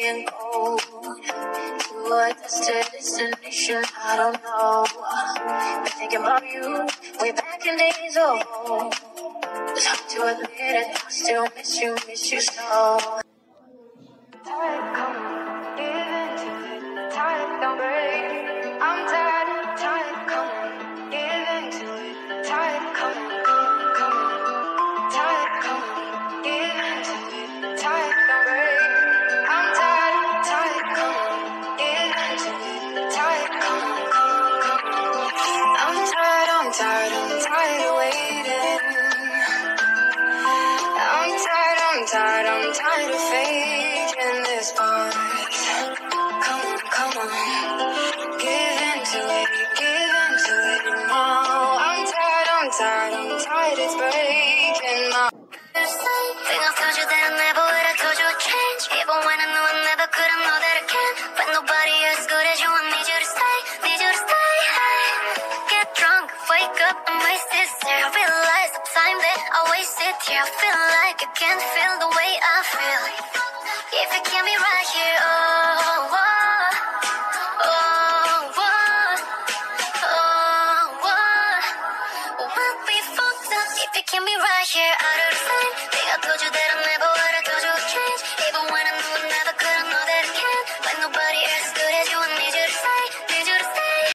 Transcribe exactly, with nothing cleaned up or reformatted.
and go to a distant destination. I don't know. Been thinking about you way back in days old. It's hard to admit it. I still miss you, miss you so. Tired, come on, give into it. Tired, don't break. I'm tired, tired, come on, give into it. Tired, come on, come on, come on. Tired, come on, give into it. Tired, don't break. I'm tired, tired, come on, give into it. Tired, come on, come on, come on. I'm tired, I'm tired, I'm tired of waiting. I'm tired, I'm tired, I'm tired of faking this part. Come on, come on, give into it, give into it now. I'm tired, I'm tired, I'm tired, it's breaking my. Think I told you that I never would, I told you I'd change. Even when I knew I never could, I know that I can. But nobody as good as you, I need you to stay, need you to stay. Hey. Get drunk, wake up and waste this year. Realize the time that I wasted here. I feel like I can't feel the way I feel. If you can't be right here, oh, oh, oh, oh, oh, oh, we'll be fucked up. If you can't be right here, out of the same. Think I told you that I'm never